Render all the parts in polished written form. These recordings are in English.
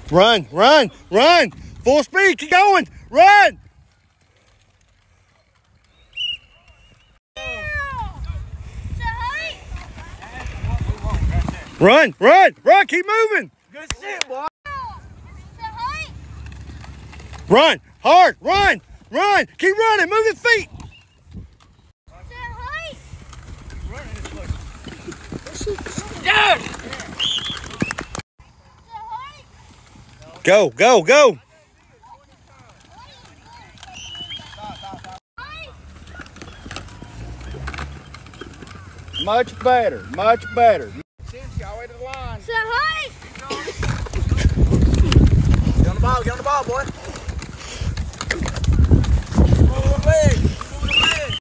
Run, run, run. Full speed, keep going. Run. Run, run, run, keep moving. Good shit, boy. Run, hard, run, run. Keep running, move your feet. Go, go, go. Much better, much better. Cincy, all the way to the line. Say hi. Get on the ball, boy. Move the leg, move the leg.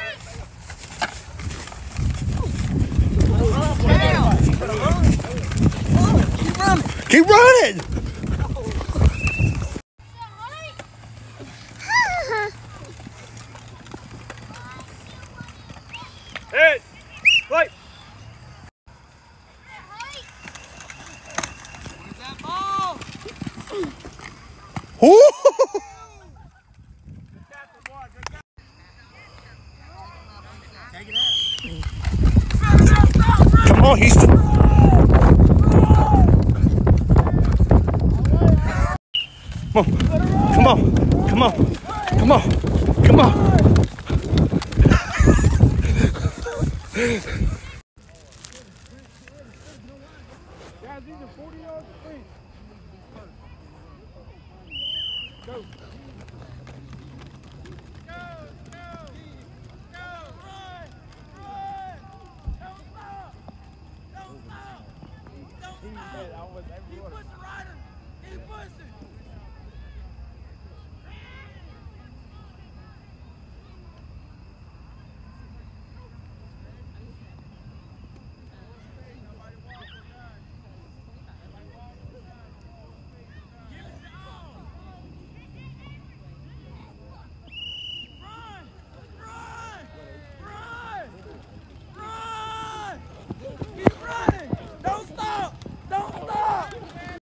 Keep running. Keep running. Hey, wait. Where's that ball? Ooh. Take it out. Come on, Houston. Come on, come on, come on, come on. Guys, these are 40 yards apiece. Go. Go, run, run. Don't stop. Don't stop. Don't stop. Keep pushing, Ryder. Keep pushing.